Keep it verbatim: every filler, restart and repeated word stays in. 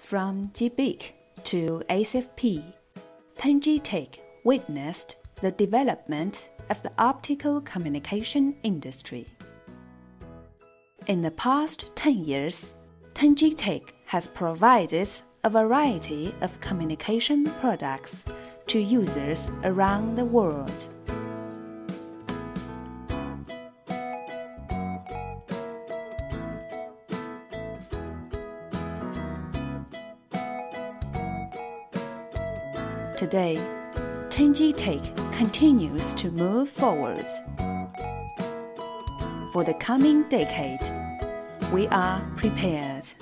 From G B I C to S F P, ten G Tech witnessed the development of the optical communication industry. In the past ten years, ten G Tech has provided a variety of communication products to users around the world. Today, ten G Tech continues to move forward. For the coming decade, we are prepared.